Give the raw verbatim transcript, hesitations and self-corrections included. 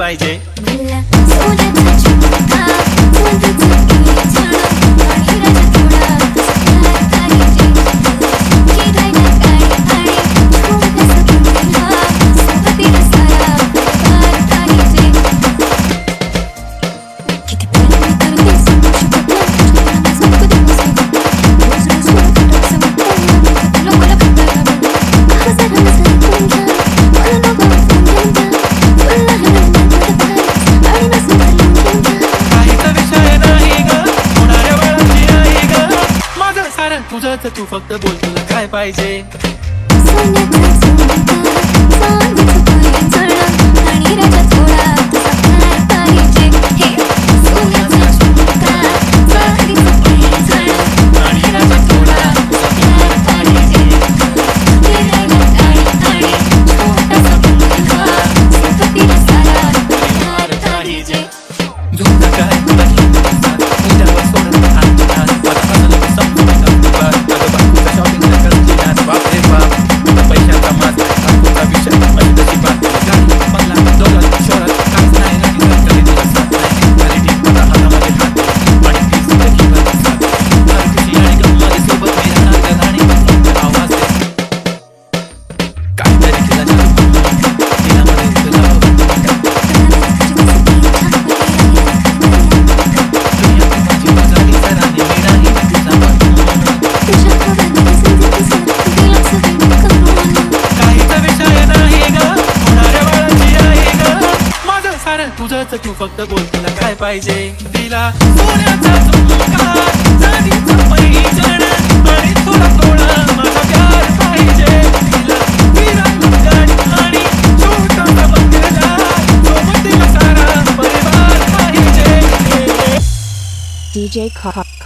पाहिजे. तुझंच तू फक्त बोल तुला काय पाहिजे. तुझंच तू फक्त बोल तुला काय पाहिजे. तिला सोन्याचा झुमका, चांदीचा पैंजण आणि थोडा थोडा माझा प्यार पाहिजे. तिला फिरायला गाडी आणि छोटासा बंगला, सोबत तिला सारा परिवार पाहिजे. D J Car